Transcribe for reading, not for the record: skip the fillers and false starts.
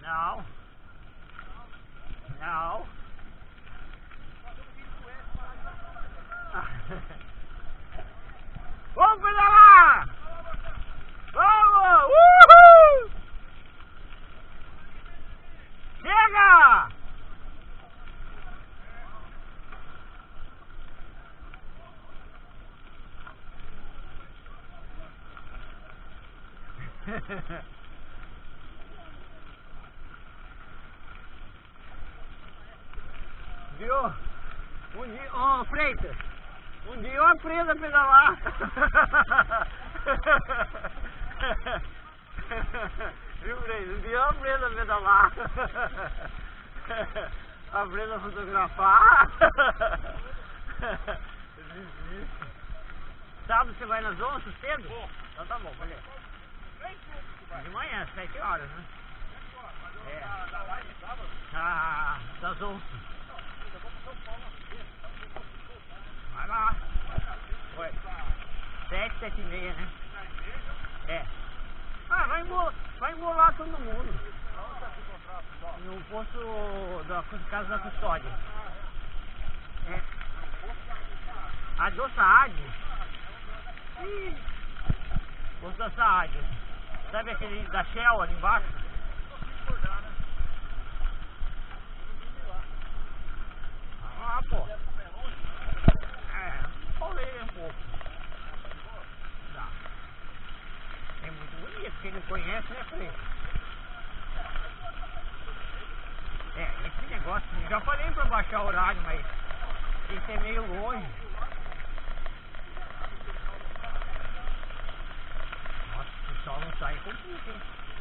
Não. Não. Vamos pedalar! Vamos! Uhul! Chega! Viu? Um dia, oh, Freitas, um dia eu aprendo a pedalar. Viu, Freitas? Um dia eu aprendo a pedalar. Aprendo a fotografar. Sábado você vai nas onças cedo? Então tá bom, beleza. De manhã, 7 horas, né? É. Ah, das onças. Vai lá. Foi. 7, 7h30, né? É. Ah, vai embolar todo mundo. No posto da Casa da Custódia. É. A do Saad. Ih. Posto da Saad. Sabe aquele da Shell ali embaixo? Ah, pô. Falei um pouco. Tá. É muito bonito, quem não conhece, né, Felipe? É, esse negócio, eu já falei pra baixar o horário, mas isso é meio longe. Nossa, se o sol não sai, complica, hein?